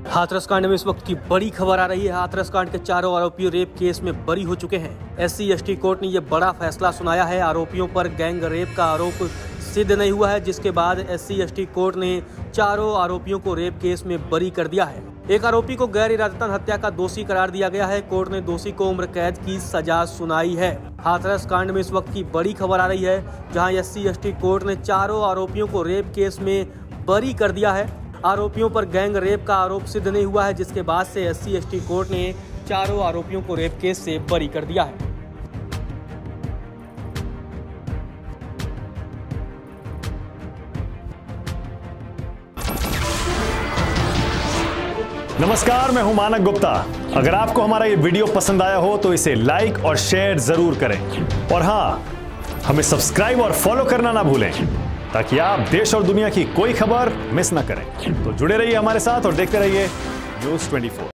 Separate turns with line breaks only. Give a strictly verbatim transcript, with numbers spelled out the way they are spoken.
हाथरस कांड में इस वक्त की बड़ी खबर आ रही है। हाथरस कांड के चारों आरोपी रेप केस में बरी हो चुके हैं। एससी एसटी कोर्ट ने यह बड़ा फैसला सुनाया है। आरोपियों पर गैंग रेप का आरोप सिद्ध नहीं हुआ है, जिसके बाद एससी एसटी कोर्ट ने चारों आरोपियों को रेप केस में बरी कर दिया है। एक आरोपी को गैर इरादतन हत्या का दोषी करार दिया गया है। कोर्ट ने दोषी को उम्र कैद की सजा सुनाई है। हाथरस कांड में इस वक्त की बड़ी खबर आ रही है, जहां एससी एसटी कोर्ट ने चारों आरोपियों को रेप केस में बरी कर दिया है। आरोपियों पर गैंग रेप का आरोप सिद्ध नहीं हुआ है, जिसके बाद से एससी एसटी कोर्ट ने चारों आरोपियों को रेप केस से बरी कर दिया है।
नमस्कार, मैं हूं मानक गुप्ता। अगर आपको हमारा ये वीडियो पसंद आया हो तो इसे लाइक और शेयर जरूर करें, और हाँ, हमें सब्सक्राइब और फॉलो करना ना भूलें, ताकि आप देश और दुनिया की कोई खबर मिस ना करें। तो जुड़े रहिए हमारे साथ और देखते रहिए न्यूज़ चौबीस।